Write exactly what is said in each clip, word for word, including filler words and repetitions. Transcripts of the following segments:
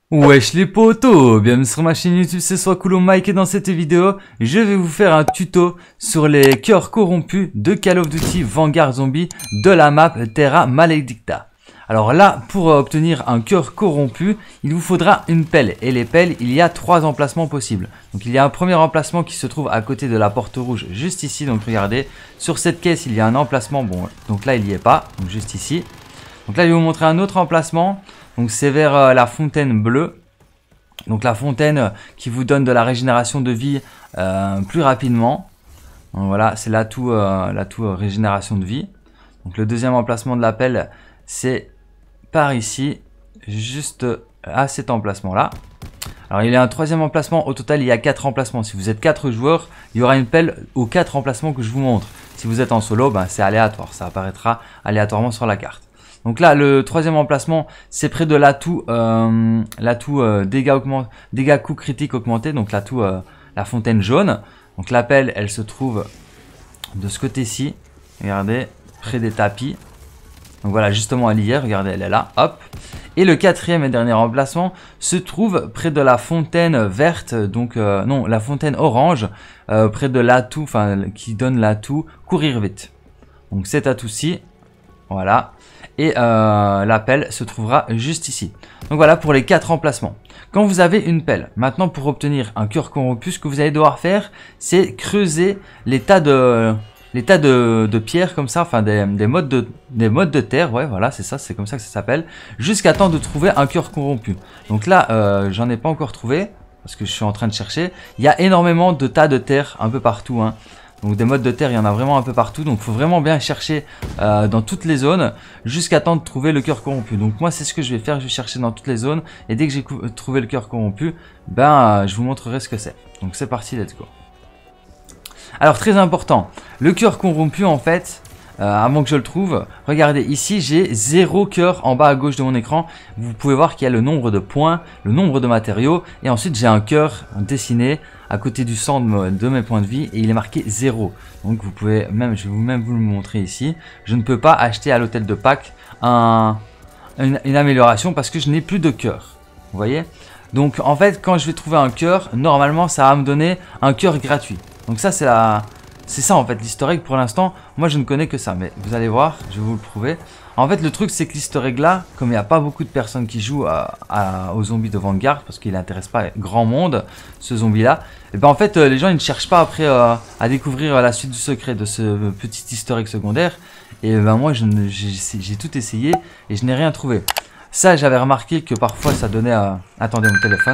Wesh les potos, bienvenue sur ma chaîne YouTube, c'est Soiscoolo Mike et dans cette vidéo, je vais vous faire un tuto sur les cœurs corrompus de Call of Duty Vanguard Zombie de la map Terra Maledicta. Alors là, pour obtenir un cœur corrompu, il vous faudra une pelle. Et les pelles, il y a trois emplacements possibles. Donc il y a un premier emplacement qui se trouve à côté de la porte rouge, juste ici. Donc regardez, sur cette caisse, il y a un emplacement. Bon, donc là, il n'y est pas, donc juste ici. Donc là, je vais vous montrer un autre emplacement. Donc c'est vers euh, la fontaine bleue. Donc la fontaine euh, qui vous donne de la régénération de vie euh, plus rapidement. Donc voilà, c'est l'atout euh, l'atout euh, régénération de vie. Donc le deuxième emplacement de la pelle, c'est par ici, juste à cet emplacement-là. Alors il y a un troisième emplacement, au total il y a quatre emplacements. Si vous êtes quatre joueurs, il y aura une pelle aux quatre emplacements que je vous montre. Si vous êtes en solo, ben, c'est aléatoire, ça apparaîtra aléatoirement sur la carte. Donc là, le troisième emplacement, c'est près de l'atout euh, l'atout euh, dégâts, dégâts coups critiques augmentés, donc l'atout euh, la fontaine jaune. Donc la pelle, elle se trouve de ce côté-ci, regardez, près des tapis. Donc voilà, justement elle y est, regardez, elle est là, hop. Et le quatrième et dernier emplacement se trouve près de la fontaine verte, donc euh, non, la fontaine orange, euh, près de l'atout, enfin qui donne l'atout courir vite. Donc cet atout-ci, voilà. Et euh, la pelle se trouvera juste ici. Donc voilà pour les quatre emplacements. Quand vous avez une pelle, maintenant pour obtenir un cœur corrompu, ce que vous allez devoir faire, c'est creuser les tas de... les tas de, de pierres comme ça, enfin des, des, modes de, des modes de terre, ouais voilà c'est ça, c'est comme ça que ça s'appelle, jusqu'à temps de trouver un cœur corrompu. Donc là, euh, j'en ai pas encore trouvé, parce que je suis en train de chercher. Il y a énormément de tas de terre un peu partout, hein. Donc des modes de terre, il y en a vraiment un peu partout, donc il faut vraiment bien chercher euh, dans toutes les zones, jusqu'à temps de trouver le cœur corrompu. Donc moi c'est ce que je vais faire, je vais chercher dans toutes les zones, et dès que j'ai trouvé le cœur corrompu, ben euh, je vous montrerai ce que c'est. Donc c'est parti, let's go. Alors très important, le cœur corrompu en fait, euh, avant que je le trouve, regardez ici j'ai zéro cœur en bas à gauche de mon écran. Vous pouvez voir qu'il y a le nombre de points, le nombre de matériaux et ensuite j'ai un cœur dessiné à côté du centre de mes points de vie et il est marqué zéro. Donc vous pouvez même, je vais vous même vous le montrer ici, je ne peux pas acheter à l'hôtel de Pâques un, une, une amélioration parce que je n'ai plus de cœur. Vous voyez? Donc en fait quand je vais trouver un cœur, normalement ça va me donner un cœur gratuit. Donc ça c'est la... c'est ça en fait l'historique pour l'instant. Moi je ne connais que ça, mais vous allez voir, je vais vous le prouver. En fait le truc c'est que l'historique là, comme il n'y a pas beaucoup de personnes qui jouent à, à, aux zombies de Vanguard, parce qu'il n'intéresse pas grand monde ce zombie là, et ben en fait euh, les gens ils ne cherchent pas après euh, à découvrir euh, la suite du secret de ce petit historique secondaire. Et ben moi j'ai tout essayé et je n'ai rien trouvé. Ça j'avais remarqué que parfois ça donnait à... attendez mon téléphone.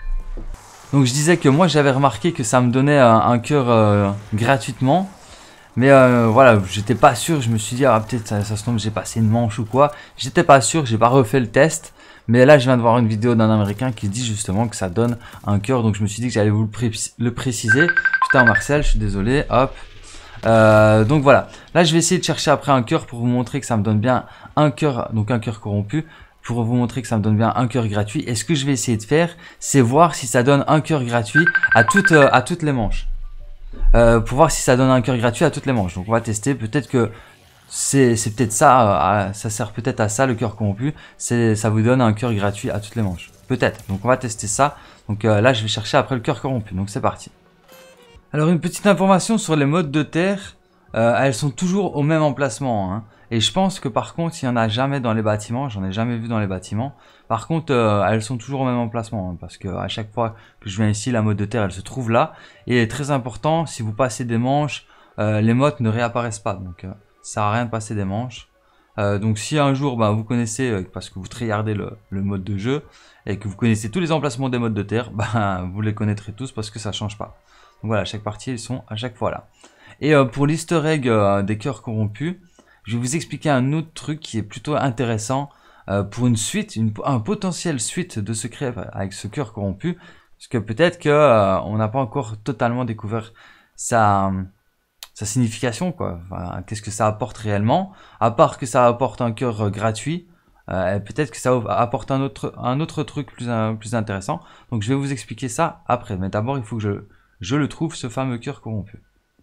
Donc je disais que moi j'avais remarqué que ça me donnait un, un cœur euh, gratuitement. Mais euh, voilà, j'étais pas sûr, je me suis dit ah peut-être ça, ça se tombe j'ai passé une manche ou quoi. J'étais pas sûr, j'ai pas refait le test. Mais là je viens de voir une vidéo d'un américain qui dit justement que ça donne un cœur. Donc je me suis dit que j'allais vous le, pré le préciser. Putain Marcel, je suis désolé, hop. Euh, donc voilà, là je vais essayer de chercher après un cœur pour vous montrer que ça me donne bien un cœur, donc un cœur corrompu. Pour vous montrer que ça me donne bien un cœur gratuit. Et ce que je vais essayer de faire, c'est voir si ça donne un cœur gratuit à toutes, euh, à toutes les manches. Euh, pour voir si ça donne un cœur gratuit à toutes les manches. Donc on va tester. Peut-être que c'est peut-être ça. Euh, ça sert peut-être à ça le cœur corrompu. Ça vous donne un cœur gratuit à toutes les manches. Peut-être. Donc on va tester ça. Donc euh, là je vais chercher après le cœur corrompu. Donc c'est parti. Alors une petite information sur les modes de terre. Euh, elles sont toujours au même emplacement, hein. Et je pense que par contre, il n'y en a jamais dans les bâtiments. J'en ai jamais vu dans les bâtiments. Par contre, euh, elles sont toujours au même emplacement. Hein, parce que à chaque fois que je viens ici, la mode de terre, elle se trouve là. Et très important, si vous passez des manches, euh, les modes ne réapparaissent pas. Donc, euh, ça sert à rien de passer des manches. Euh, donc, si un jour, bah, vous connaissez, euh, parce que vous tryhardez le, le mode de jeu, et que vous connaissez tous les emplacements des modes de terre, bah, vous les connaîtrez tous parce que ça change pas. Donc voilà, chaque partie, ils sont à chaque fois là. Et euh, pour l'easter egg euh, des cœurs corrompus, je vais vous expliquer un autre truc qui est plutôt intéressant euh, pour une suite, une, un potentiel suite de secret avec ce cœur corrompu. Parce que peut-être qu'on euh, n'a pas encore totalement découvert sa, sa signification, quoi. Enfin, qu'est-ce que ça apporte réellement, à part que ça apporte un cœur euh, gratuit. Euh, peut-être que ça apporte un autre, un autre truc plus, un, plus intéressant. Donc je vais vous expliquer ça après. Mais d'abord, il faut que je, je le trouve, ce fameux cœur corrompu.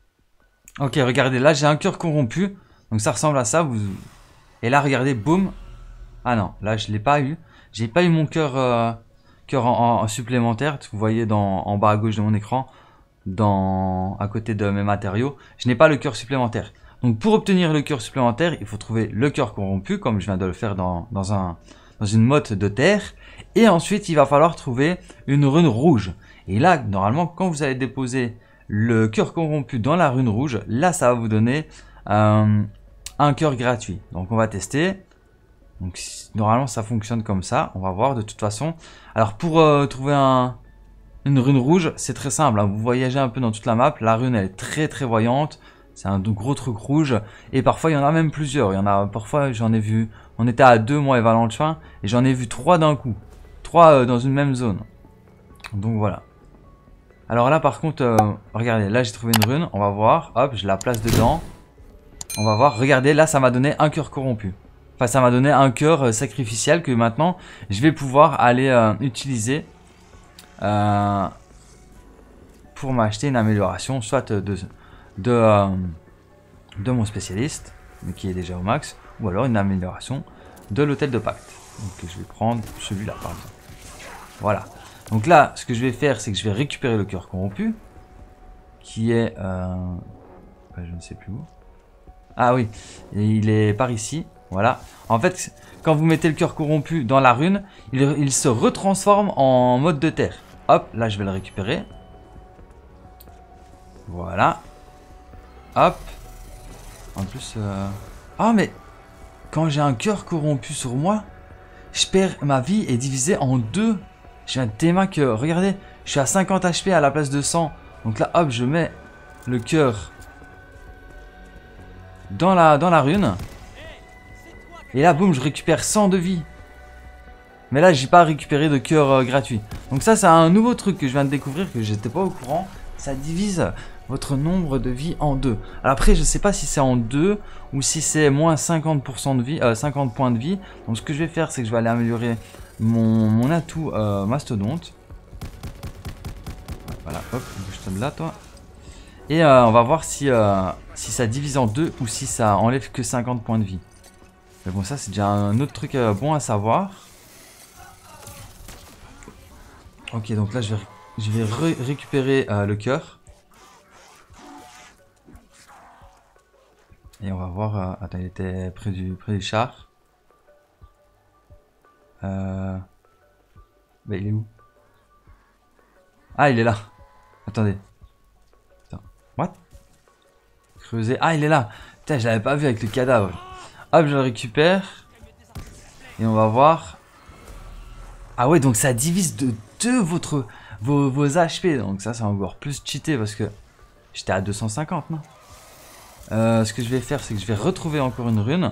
Ok, regardez, là j'ai un cœur corrompu. Donc ça ressemble à ça. Vous... Et là, regardez, boum. Ah non, là je l'ai pas eu. J'ai pas eu mon cœur euh, cœur en, en supplémentaire. Vous voyez dans, en bas à gauche de mon écran, dans, à côté de mes matériaux, je n'ai pas le cœur supplémentaire. Donc pour obtenir le cœur supplémentaire, il faut trouver le cœur corrompu, comme je viens de le faire dans, dans, un, dans une motte de terre. Et ensuite, il va falloir trouver une rune rouge. Et là, normalement, quand vous allez déposer le cœur corrompu dans la rune rouge, là, ça va vous donner euh, un cœur gratuit. Donc on va tester. Donc normalement, ça fonctionne comme ça. On va voir de toute façon. Alors pour euh, trouver un, une rune rouge, c'est très simple, hein. Vous voyagez un peu dans toute la map. La rune, elle est très très voyante. C'est un gros truc rouge. Et parfois, il y en a même plusieurs. Il y en a parfois, j'en ai vu. On était à deux, moi et Valentin. Et j'en ai vu trois d'un coup. Trois euh, dans une même zone. Donc voilà. Alors là, par contre, euh, regardez. Là, j'ai trouvé une rune. On va voir. Hop, je la place dedans. On va voir. Regardez, là, ça m'a donné un cœur corrompu. Enfin, ça m'a donné un cœur euh, sacrificiel que maintenant, je vais pouvoir aller euh, utiliser euh, pour m'acheter une amélioration, soit de... De, euh, de mon spécialiste, qui est déjà au max, ou alors une amélioration de l'hôtel de pacte. Donc je vais prendre celui-là par exemple. Voilà. Donc là, ce que je vais faire, c'est que je vais récupérer le cœur corrompu, qui est... Euh, je ne sais plus où. Ah oui, et il est par ici. Voilà. En fait, quand vous mettez le cœur corrompu dans la rune, il, il se retransforme en mode de terre. Hop, là je vais le récupérer. Voilà. Hop. En plus... Euh... Ah mais... Quand j'ai un cœur corrompu sur moi, je perds... Ma vie est divisée en deux. Je viens de téma que... Regardez, je suis à cinquante H P à la place de cent. Donc là, hop, je mets le cœur dans la, dans la rune. Et là, boum, je récupère cent de vie. Mais là, j'ai pas récupéré de cœur euh, gratuit. Donc ça, c'est un nouveau truc que je viens de découvrir, que j'étais pas au courant. Ça divise votre nombre de vie en deux. Alors après, je sais pas si c'est en deux ou si c'est moins cinquante pour cent de vie, euh, cinquante points de vie. Donc ce que je vais faire, c'est que je vais aller améliorer mon, mon atout euh, mastodonte. Voilà, hop, bouge-toi de là, toi. Et euh, on va voir si, euh, si ça divise en deux ou si ça enlève que cinquante points de vie. Mais bon, ça c'est déjà un autre truc euh, bon à savoir. Ok, donc là je vais, je vais ré récupérer euh, le cœur. Et on va voir... Euh, attends, il était près du, près du char. Euh... Bah, il est où? Ah, il est là. Attendez. Attends. What? Creuser. Ah, il est là. Putain, je l'avais pas vu avec le cadavre. Hop, je le récupère. Et on va voir. Ah ouais, donc ça divise de deux votre, vos, vos H P. Donc ça, c'est encore plus cheaté parce que j'étais à deux cent cinquante, non? Euh, ce que je vais faire, c'est que je vais retrouver encore une rune.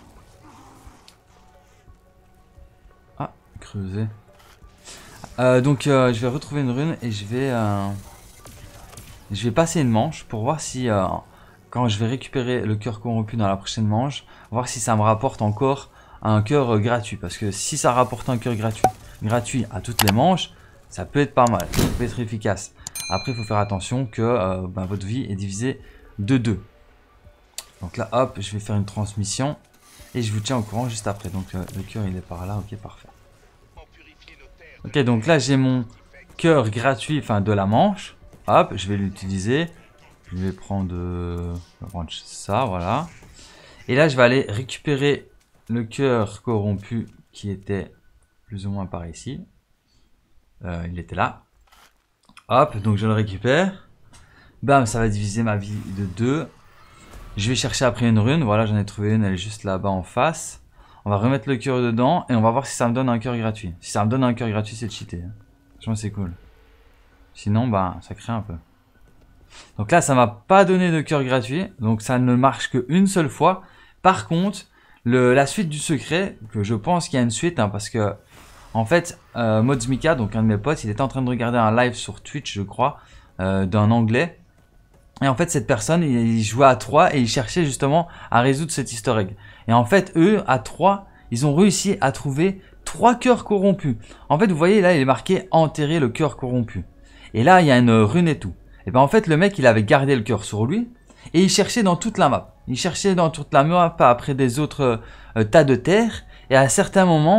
Ah, creuser. Euh, donc, euh, je vais retrouver une rune et je vais... Euh, je vais passer une manche pour voir si... Euh, quand je vais récupérer le cœur corrompu dans la prochaine manche, voir si ça me rapporte encore un cœur euh, gratuit. Parce que si ça rapporte un cœur gratuit, gratuit à toutes les manches, ça peut être pas mal, ça peut être efficace. Après, il faut faire attention que euh, bah, votre vie est divisée de deux. Donc là, hop, je vais faire une transmission et je vous tiens au courant juste après. Donc euh, le cœur, il est par là, ok, parfait. Ok, donc là, j'ai mon cœur gratuit, enfin de la manche. Hop, je vais l'utiliser. Je vais prendre, euh, je vais prendre ça, voilà. Et là, je vais aller récupérer le cœur corrompu qui était plus ou moins par ici. Euh, il était là. Hop, donc je le récupère. Bam, ça va diviser ma vie de deux. Je vais chercher après une rune. Voilà, j'en ai trouvé une, elle est juste là-bas en face. On va remettre le cœur dedans et on va voir si ça me donne un cœur gratuit. Si ça me donne un cœur gratuit, c'est cheaté. Franchement, c'est cool. Sinon, bah, ça crée un peu. Donc là, ça m'a pas donné de cœur gratuit. Donc ça ne marche qu'une seule fois. Par contre, le, la suite du secret, que je pense qu'il y a une suite, hein, parce que, en fait, euh, Modsmika, donc un de mes potes, il était en train de regarder un live sur Twitch, je crois, euh, d'un anglais. Et en fait, cette personne, il jouait à trois et il cherchait justement à résoudre cet easter egg. Et en fait, eux, à trois, ils ont réussi à trouver trois cœurs corrompus. En fait, vous voyez, là, il est marqué « Enterrer le cœur corrompu ». Et là, il y a une rune et tout. Et bien, en fait, le mec, il avait gardé le cœur sur lui et il cherchait dans toute la map. Il cherchait dans toute la map après des autres euh, tas de terre. Et à certains moments,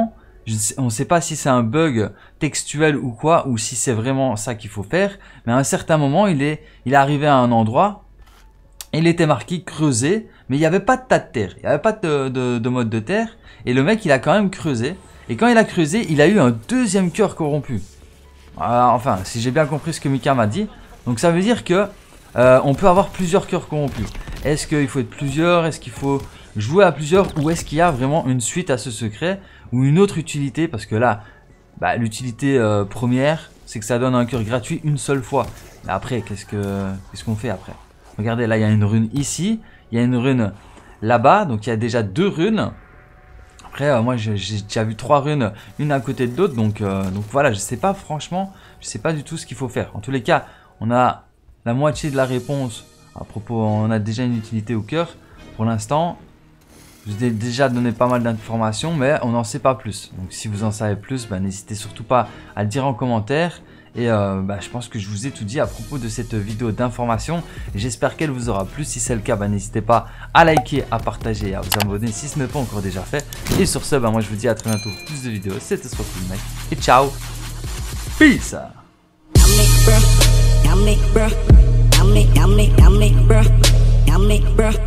Je sais, on ne sait pas si c'est un bug textuel ou quoi, ou si c'est vraiment ça qu'il faut faire. Mais à un certain moment, il est, il est arrivé à un endroit, il était marqué creuser, mais il n'y avait pas de tas de terre, il n'y avait pas de, de, de mode de terre. Et le mec, il a quand même creusé. Et quand il a creusé, il a eu un deuxième cœur corrompu. Euh, enfin, si j'ai bien compris ce que Mika m'a dit. Donc ça veut dire que euh, on peut avoir plusieurs cœurs corrompus. Est-ce qu'il faut être plusieurs? Est-ce qu'il faut jouer à plusieurs? Ou est-ce qu'il y a vraiment une suite à ce secret? Ou une autre utilité? Parce que là, bah, l'utilité euh, première, c'est que ça donne un cœur gratuit une seule fois. Mais après, qu'est-ce que qu'est-ce qu'on fait après? Regardez, là, il y a une rune ici. Il y a une rune là-bas. Donc il y a déjà deux runes. Après, euh, moi, j'ai déjà vu trois runes, une à côté de l'autre. Donc, euh, donc voilà, je sais pas, franchement, je sais pas du tout ce qu'il faut faire. En tous les cas, on a la moitié de la réponse. À propos, on a déjà une utilité au cœur. Pour l'instant, je vous ai déjà donné pas mal d'informations, mais on n'en sait pas plus. Donc si vous en savez plus, bah, n'hésitez surtout pas à le dire en commentaire. Et euh, bah, je pense que je vous ai tout dit à propos de cette vidéo d'information. J'espère qu'elle vous aura plu. Si c'est le cas, bah, n'hésitez pas à liker, à partager et à vous abonner si ce n'est pas encore déjà fait. Et sur ce, bah, moi je vous dis à très bientôt pour plus de vidéos. C'était SoisCool Mike et ciao. Peace. Yummy, bruh. Yummy, bruh. Yummy, yummy, yummy, bruh. Yummy, bruh.